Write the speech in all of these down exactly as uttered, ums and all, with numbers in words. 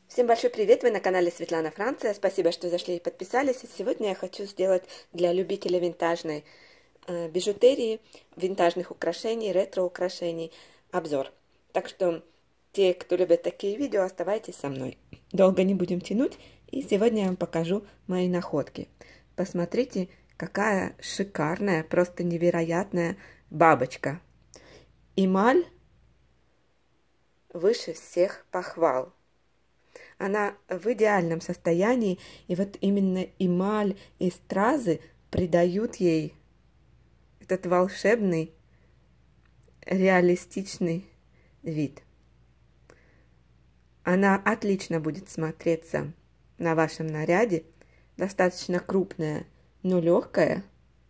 Всем большой привет! Вы на канале Светлана Франция. Спасибо, что зашли и подписались. И сегодня я хочу сделать для любителей винтажной э, бижутерии, винтажных украшений, ретро-украшений обзор. Так что те, кто любит такие видео, оставайтесь со мной. Долго не будем тянуть. И сегодня я вам покажу мои находки. Посмотрите, какая шикарная, просто невероятная бабочка. Эмаль выше всех похвал. Она в идеальном состоянии, и вот именно эмаль и стразы придают ей этот волшебный, реалистичный вид. Она отлично будет смотреться на вашем наряде, достаточно крупная, но легкая.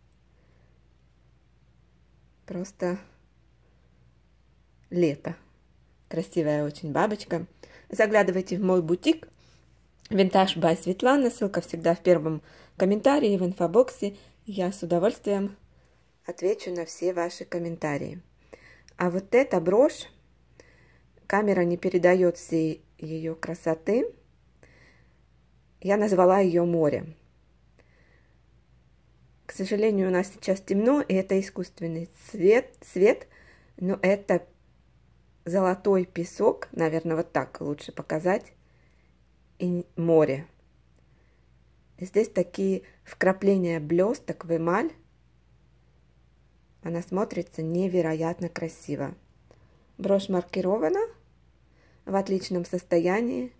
Просто лето. Красивая очень бабочка. Заглядывайте в мой бутик Vintage by Светлана. Ссылка всегда в первом комментарии, в инфобоксе. Я с удовольствием отвечу на все ваши комментарии. А вот эта брошь, камера не передает всей ее красоты. Я назвала ее море. К сожалению, у нас сейчас темно, и это искусственный цвет, цвет, но это золотой песок, наверное, вот так лучше показать, и море. Здесь такие вкрапления блесток в эмаль. Она смотрится невероятно красиво. Брошь маркирована, в отличном состоянии,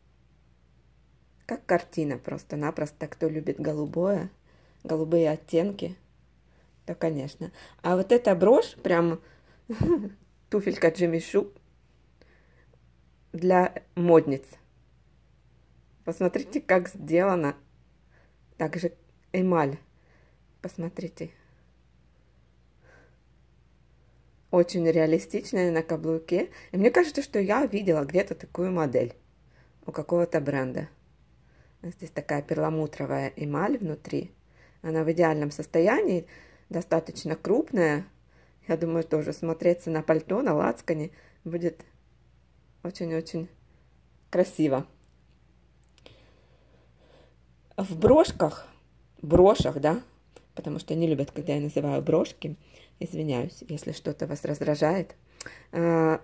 как картина просто-напросто. Кто любит голубое, голубые оттенки, то, конечно. А вот эта брошь прям... туфелька Джимми Чу для модниц. Посмотрите, как сделано. Также эмаль. Посмотрите. Очень реалистичная на каблуке. И мне кажется, что я видела где-то такую модель у какого-то бренда. Здесь такая перламутровая эмаль внутри. Она в идеальном состоянии, достаточно крупная. Я думаю, тоже смотреться на пальто, на лацкане будет очень-очень красиво. В брошках, брошах, да, потому что не любят, когда я называю брошки, извиняюсь, если что-то вас раздражает. Я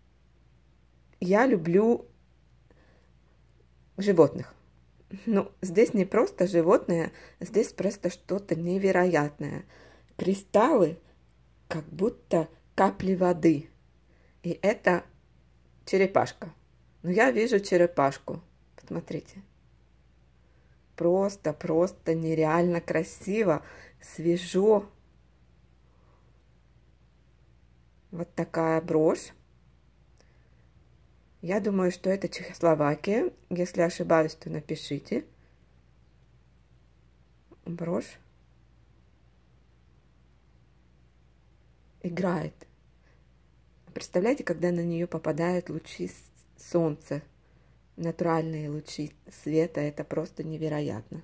люблю животных. Ну, здесь не просто животное, здесь просто что-то невероятное. Кристаллы, как будто капли воды. И это черепашка. Ну, я вижу черепашку. Посмотрите. Просто, просто нереально красиво, свежо. Вот такая брошь. Я думаю, что это Чехословакия. Если ошибаюсь, то напишите. Брошь играет. Представляете, когда на нее попадают лучи солнца, натуральные лучи света, это просто невероятно.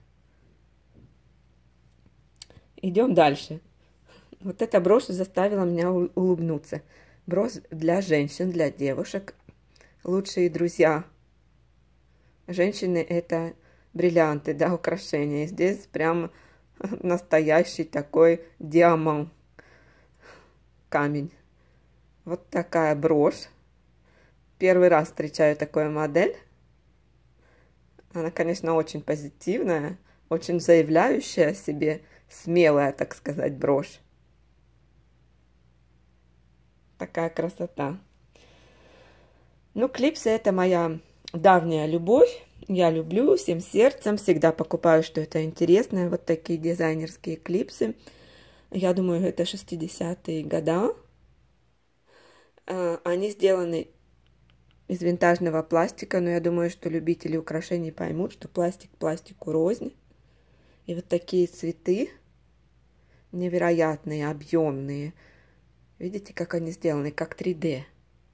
Идем дальше. Вот эта брошь заставила меня улыбнуться. Брошь для женщин, для девушек. Лучшие друзья женщины — это бриллианты, да, украшения. Здесь прям настоящий такой диамант. Камень. Вот такая брошь. Первый раз встречаю такую модель. Она, конечно, очень позитивная, очень заявляющая о себе, смелая, так сказать, брошь. Такая красота. Ну, клипсы — это моя давняя любовь. Я люблю всем сердцем, всегда покупаю что-то интересное. Вот такие дизайнерские клипсы. Я думаю, это шестидесятые годы. Они сделаны из винтажного пластика, но я думаю, что любители украшений поймут, что пластик пластику рознь. И вот такие цветы невероятные, объемные. Видите, как они сделаны, как три дэ.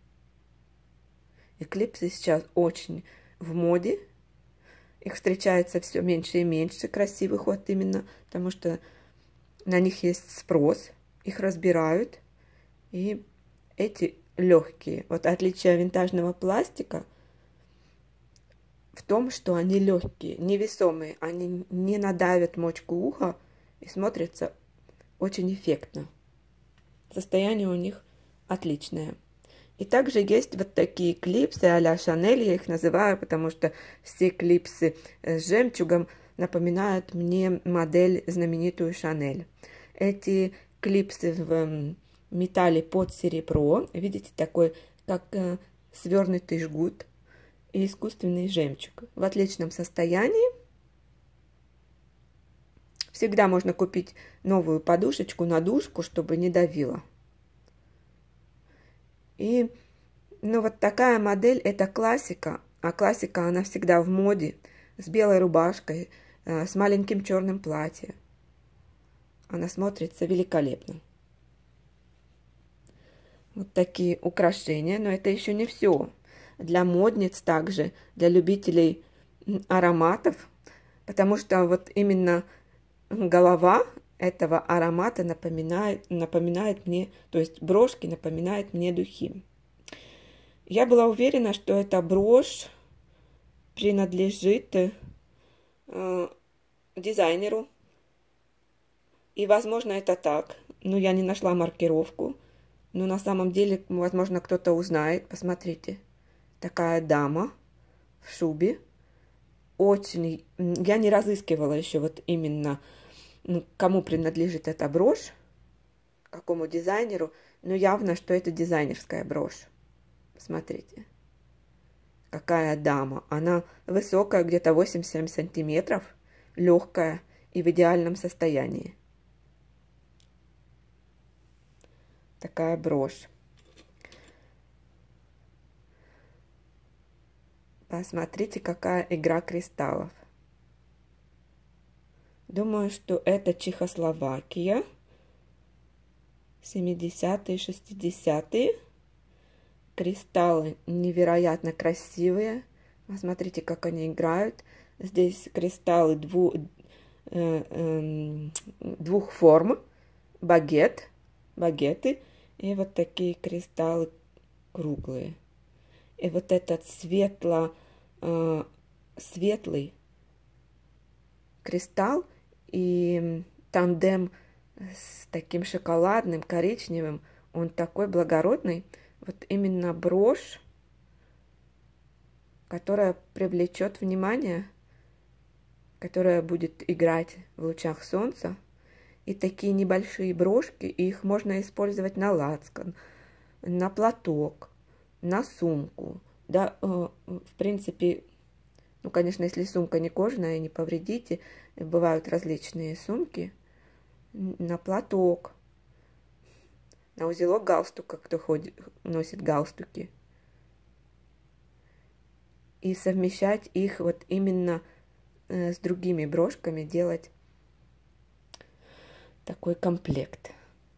Эклипсы сейчас очень в моде. Их встречается все меньше и меньше красивых, вот именно, потому что на них есть спрос, их разбирают. И эти легкие. Вот отличие винтажного пластика в том, что они легкие, невесомые, они не надавят мочку уха и смотрятся очень эффектно. Состояние у них отличное. И также есть вот такие клипсы а-ля Шанель, я их называю, потому что все клипсы с жемчугом напоминают мне модель знаменитую Шанель. Эти клипсы в металле под серебро, видите, такой как свернутый жгут и искусственный жемчуг в отличном состоянии. Всегда можно купить новую подушечку, надушку, чтобы не давило. И, ну, вот такая модель – это классика, а классика, она всегда в моде, с белой рубашкой, э, с маленьким черным платьем. Она смотрится великолепно. Вот такие украшения, но это еще не все. Для модниц также, для любителей ароматов, потому что вот именно голова этого аромата напоминает, напоминает мне, то есть брошки напоминают мне духи. Я была уверена, что эта брошь принадлежит э, дизайнеру. И, возможно, это так. Но я не нашла маркировку. Но на самом деле, возможно, кто-то узнает. Посмотрите. Такая дама в шубе. Очень... Я не разыскивала еще вот именно, кому принадлежит эта брошь, какому дизайнеру. Но явно, что это дизайнерская брошь. Смотрите, какая дама. Она высокая, где-то восемь-семь сантиметров, легкая и в идеальном состоянии. Такая брошь. Посмотрите, какая игра кристаллов. Думаю, что это Чехословакия. семидесятые, шестидесятые. Кристаллы невероятно красивые. Посмотрите, как они играют. Здесь кристаллы дву, э, э, двух форм. Багет, багеты. И вот такие кристаллы круглые. И вот этот светло, э, светлый кристалл и тандем с таким шоколадным, коричневым, он такой благородный. Вот именно брошь, которая привлечет внимание, которая будет играть в лучах солнца. И такие небольшие брошки, их можно использовать на лацкан, на платок, на сумку. Да, э, в принципе, ну, конечно, если сумка не кожаная, не повредите, бывают различные сумки, на платок, на узелок галстука, кто ходит, носит галстуки. И совмещать их вот именно э, с другими брошками, делать такой комплект.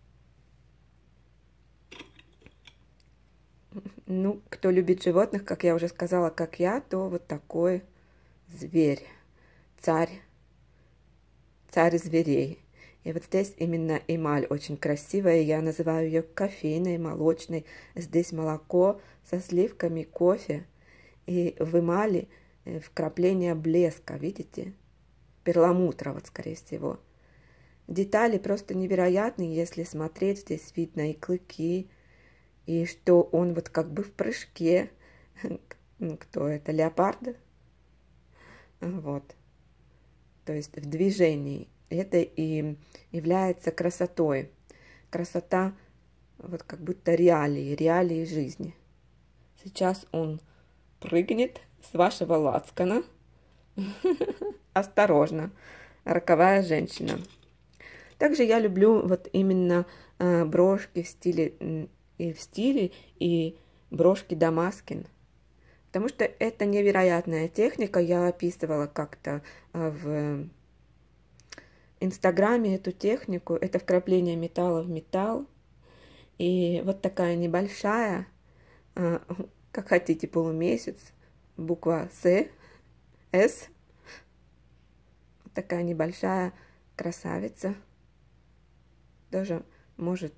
Ну, кто любит животных, как я уже сказала, как я, то вот такой зверь, царь, царь зверей. И вот здесь именно эмаль очень красивая, я называю ее кофейной, молочной. Здесь молоко со сливками, кофе. И в эмали вкрапление блеска, видите? Перламутра, вот скорее всего. Детали просто невероятные, если смотреть. Здесь видно и клыки, и что он вот как бы в прыжке. Кто это? Леопард? Вот. То есть в движении. Это и является красотой. Красота, вот как будто реалии, реалии жизни. Сейчас он прыгнет с вашего лацкана. Осторожно. Роковая женщина. Также я люблю вот именно э, брошки в стиле, и в стиле, и брошки Дамаскин. Потому что это невероятная техника. Я описывала как-то э, в Инстаграме эту технику. Это вкрапление металла в металл. И вот такая небольшая, э, как хотите, полумесяц, буква С, С. Вот такая небольшая красавица. Даже может,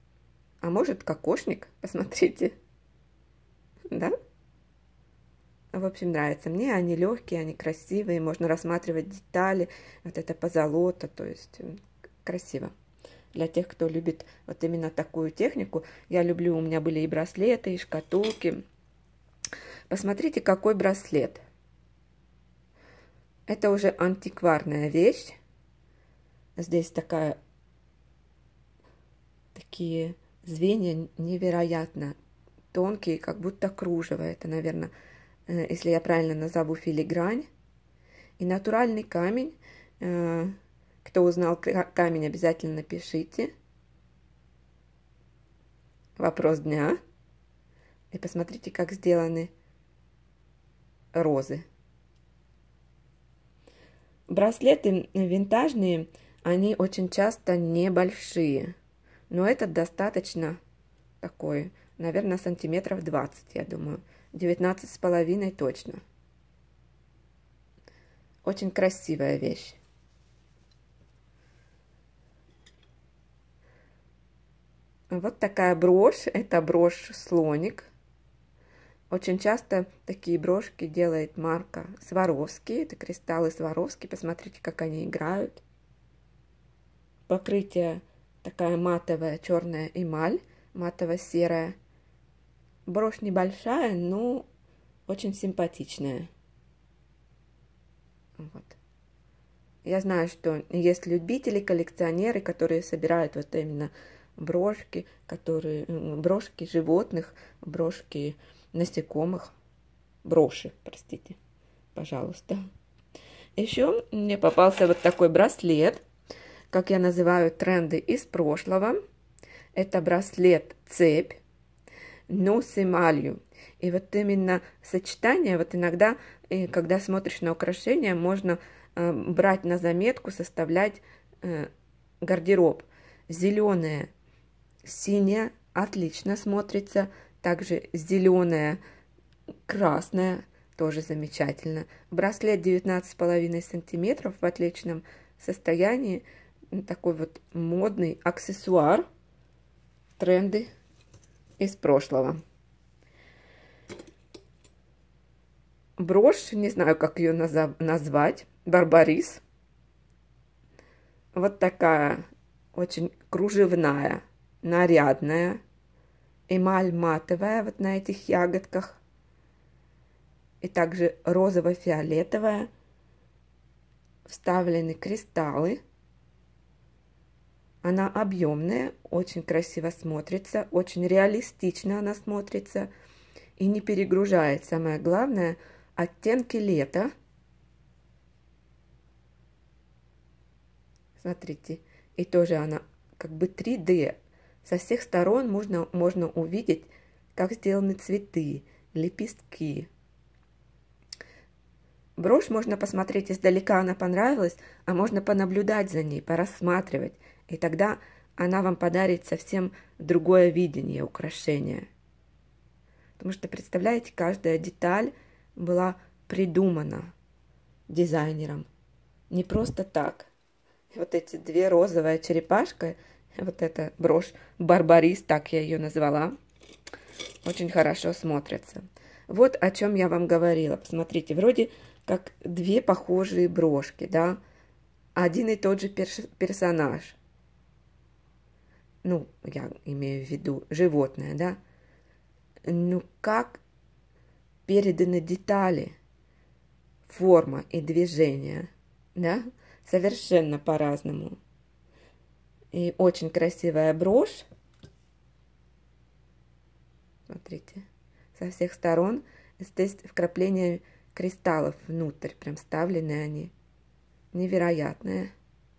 а может кокошник, посмотрите, да? В общем, нравится мне. Они легкие, они красивые, можно рассматривать детали. Вот это позолота, то есть красиво. Для тех, кто любит вот именно такую технику. Я люблю, у меня были и браслеты, и шкатулки. Посмотрите, какой браслет. Это уже антикварная вещь. Здесь такая, такие звенья невероятно тонкие, как будто кружево. Это, наверное, если я правильно назову, филигрань. И натуральный камень. Кто узнал камень, обязательно напишите. Вопрос дня. И посмотрите, как сделаны розы. Браслеты винтажные, они очень часто небольшие. Но этот достаточно такой, наверное, сантиметров двадцать, я думаю. девятнадцать с половиной точно. Очень красивая вещь. Вот такая брошь. Это брошь-слоник. Очень часто такие брошки делает марка Сваровски. Это кристаллы Сваровски. Посмотрите, как они играют. Покрытие такая матовая черная эмаль, матово-серая. Брошь небольшая, но очень симпатичная. Вот. Я знаю, что есть любители, коллекционеры, которые собирают вот именно брошки, которые, брошки животных, брошки насекомых, броши, простите, пожалуйста. Еще мне попался вот такой браслет, как я называю, тренды из прошлого. Это браслет-цепь, но с эмалью. И вот именно сочетание, вот иногда, когда смотришь на украшения, можно брать на заметку, составлять гардероб. Зеленая, синяя отлично смотрится. Также зеленая, красная тоже замечательно. Браслет девятнадцать с половиной сантиметров в отличном состоянии. Такой вот модный аксессуар. Тренды из прошлого. Брошь, не знаю, как ее назвать. Барбарис. Вот такая очень кружевная, нарядная. Эмаль матовая вот на этих ягодках. И также розово-фиолетовая. Вставлены кристаллы. Она объемная, очень красиво смотрится, очень реалистично она смотрится. И не перегружает. Самое главное, оттенки лета. Смотрите. И тоже она как бы три дэ. Со всех сторон можно, можно увидеть, как сделаны цветы, лепестки. Брошь можно посмотреть издалека, она понравилась, а можно понаблюдать за ней, порассматривать. И тогда она вам подарит совсем другое видение украшения. Потому что, представляете, каждая деталь была придумана дизайнером. Не просто так. И вот эти две розовая черепашка, вот эта брошь Барбарис, так я ее назвала, очень хорошо смотрятся. Вот о чем я вам говорила. Посмотрите, вроде как две похожие брошки, да, один и тот же перш персонаж. Ну, я имею в виду животное, да. Ну, как переданы детали, форма и движение, да, совершенно по-разному. И очень красивая брошь. Смотрите, со всех сторон здесь вкрапления кристаллов внутрь, прям вставлены они. Невероятные.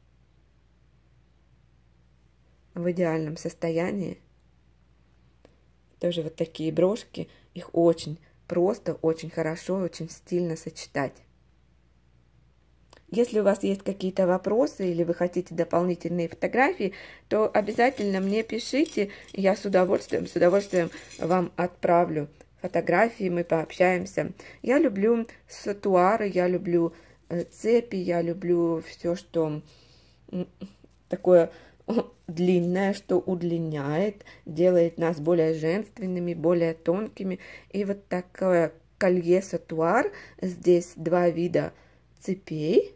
В идеальном состоянии. Тоже вот такие брошки. Их очень просто, очень хорошо, очень стильно сочетать. Если у вас есть какие-то вопросы или вы хотите дополнительные фотографии, то обязательно мне пишите. Я с удовольствием, с удовольствием вам отправлю фотографии, мы пообщаемся. Я люблю сатуары, я люблю цепи, я люблю все, что такое длинное, что удлиняет, делает нас более женственными, более тонкими. И вот такое колье сатуар. Здесь два вида цепей.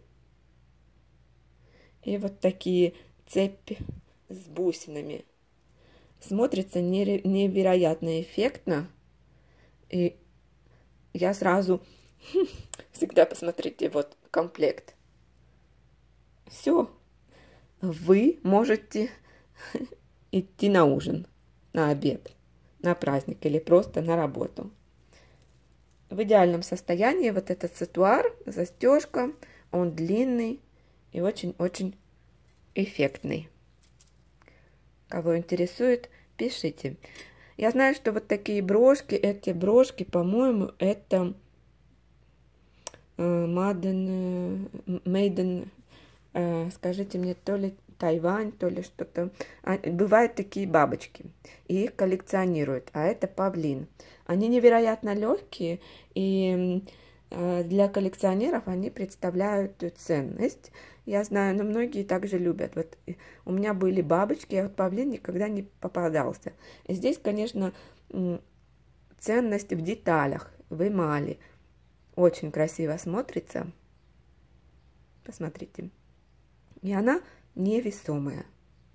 И вот такие цепи с бусинами. Смотрится невероятно эффектно. И я сразу... Всегда посмотрите, вот комплект. Все. Вы можете идти на ужин, на обед, на праздник или просто на работу. В идеальном состоянии вот этот сатуар, застежка, он длинный и очень-очень эффектный. Кого интересует, пишите. Я знаю, что вот такие брошки, эти брошки, по-моему, это Маден, Мейден, скажите мне, то ли Тайвань, то ли что-то. Бывают такие бабочки, и их коллекционируют, а это павлин. Они невероятно легкие, и для коллекционеров они представляют ценность. Я знаю, но многие также любят. Вот у меня были бабочки, а вот павлин никогда не попадался. И здесь, конечно, ценность в деталях, в эмали. Очень красиво смотрится. Посмотрите. И она невесомая.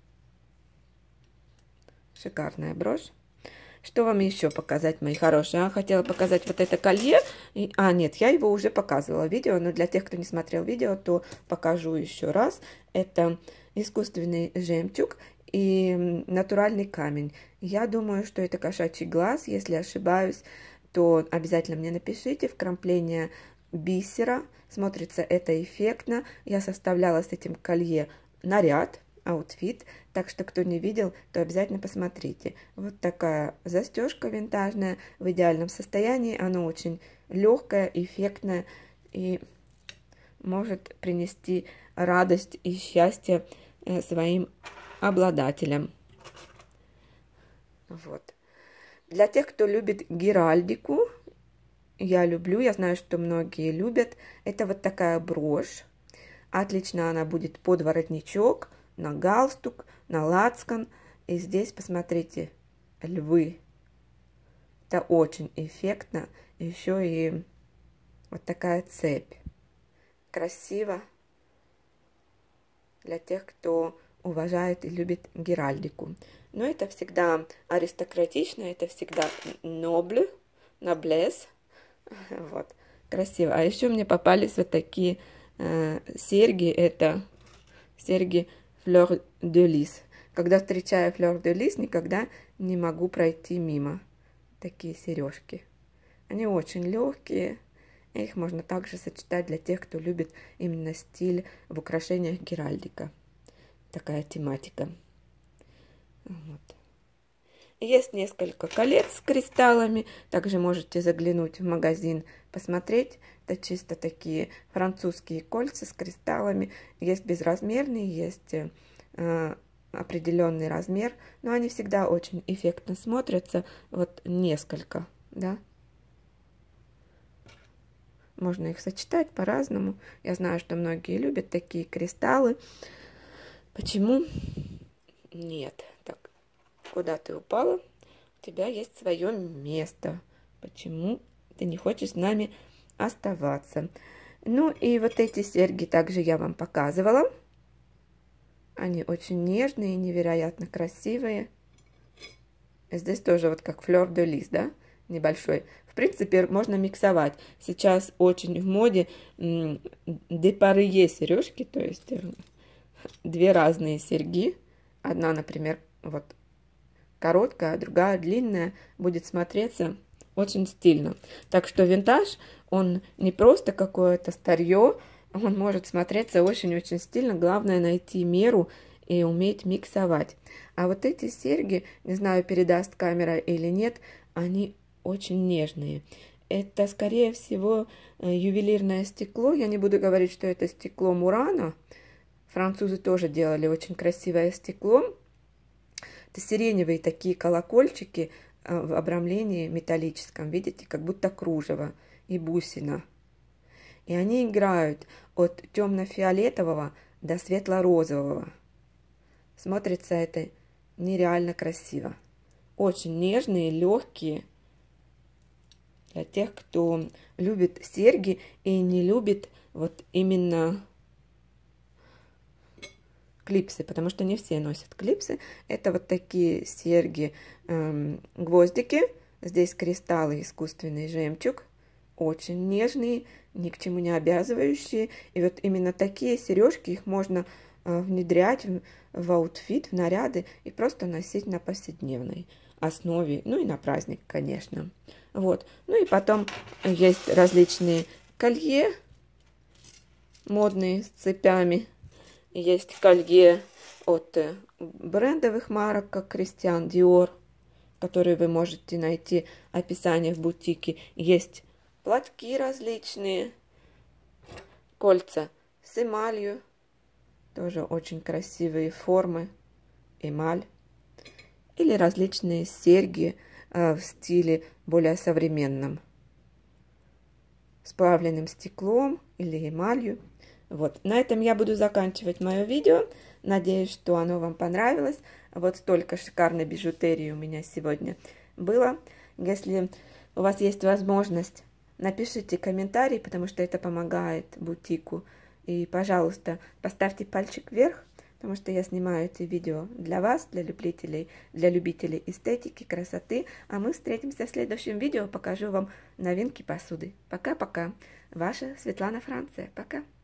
Шикарная брошь. Что вам еще показать, мои хорошие? А, хотела показать вот это колье. И, а, нет, я его уже показывала в видео, но для тех, кто не смотрел видео, то покажу еще раз. Это искусственный жемчуг и натуральный камень. Я думаю, что это кошачий глаз. Если ошибаюсь, то обязательно мне напишите. Вкрапление бисера. Смотрится это эффектно. Я составляла с этим колье наряд, аутфит. Так что, кто не видел, то обязательно посмотрите. Вот такая застежка винтажная в идеальном состоянии. Она очень легкая, эффектная и может принести радость и счастье своим обладателям. Вот. Для тех, кто любит геральдику, я люблю, я знаю, что многие любят. Это вот такая брошь. Отлично она будет под воротничок, на галстук, на лацкан. И здесь, посмотрите, львы. Это очень эффектно. Еще и вот такая цепь. Красиво. Для тех, кто уважает и любит геральдику. Но это всегда аристократично, это всегда нобль, ноблес. Вот, красиво. А еще мне попались вот такие э, серьги. Это серьги Fleur de Lis. Когда встречаю Fleur de Lis, никогда не могу пройти мимо. Такие сережки. Они очень легкие. Их можно также сочетать для тех, кто любит именно стиль в украшениях геральдика. Такая тематика. Вот. Есть несколько колец с кристаллами. Также можете заглянуть в магазин, посмотреть. Это чисто такие французские кольца с кристаллами. Есть безразмерные, есть э, определенный размер. Но они всегда очень эффектно смотрятся. Вот несколько, да. Можно их сочетать по-разному. Я знаю, что многие любят такие кристаллы. Почему? Нет. Так, куда ты упала? У тебя есть свое место. Почему ты не хочешь с нами оставаться? Ну и вот эти серьги также я вам показывала. Они очень нежные, невероятно красивые. Здесь тоже вот как Fleur de Lis, да? Небольшой. В принципе, можно миксовать. Сейчас очень в моде депарые сережки, то есть две разные серьги. Одна, например, вот короткая, а другая длинная, будет смотреться очень стильно. Так что винтаж, он не просто какое-то старье, он может смотреться очень-очень стильно. Главное найти меру и уметь миксовать. А вот эти серьги, не знаю, передаст камера или нет, они очень нежные. Это, скорее всего, ювелирное стекло. Я не буду говорить, что это стекло Мурано. Французы тоже делали очень красивое стекло. Это сиреневые такие колокольчики в обрамлении металлическом. Видите, как будто кружево и бусина. И они играют от темно-фиолетового до светло-розового. Смотрится это нереально красиво. Очень нежные, легкие. для тех, кто любит серьги и не любит вот именно клипсы, потому что не все носят клипсы. Это вот такие серьги, эм, гвоздики. Здесь кристаллы, искусственный жемчуг, очень нежные, ни к чему не обязывающие. И вот именно такие сережки, их можно э, внедрять в, в аутфит, в наряды и просто носить на повседневной основе, ну и на праздник, конечно. Вот. Ну и потом есть различные колье модные с цепями. Есть колье от брендовых марок, как Кристиан Диор, которые вы можете найти описание в бутике. Есть платки различные, кольца с эмалью, тоже очень красивые формы, эмаль. Или различные серьги э, в стиле более современном, с плавленным стеклом или эмалью. Вот, на этом я буду заканчивать мое видео. Надеюсь, что оно вам понравилось. Вот столько шикарной бижутерии у меня сегодня было. Если у вас есть возможность, напишите комментарий, потому что это помогает бутику. И, пожалуйста, поставьте пальчик вверх, потому что я снимаю эти видео для вас, для любителей, для любителей эстетики, красоты. А мы встретимся в следующем видео. Покажу вам новинки посуды. Пока-пока. Ваша Светлана Франция. Пока.